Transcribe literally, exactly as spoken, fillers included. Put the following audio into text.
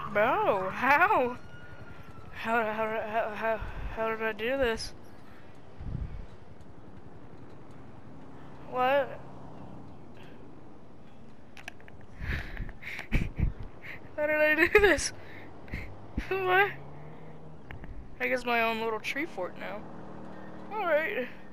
Bro, how? How, how, how, how, how did I do this? What? How did I do this? What? I guess my own little tree fort now. Alright.